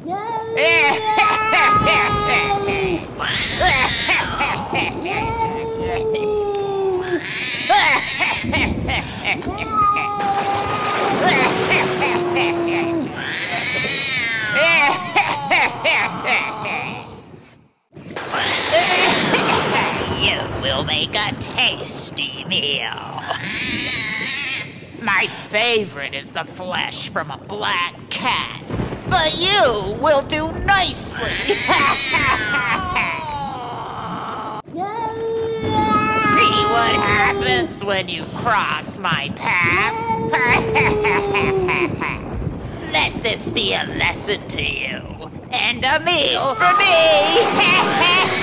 You will make a tasty meal. My favorite is the flesh from a black cat, but you will do nicely. See what happens when you cross my path? Let this be a lesson to you, and a meal for me.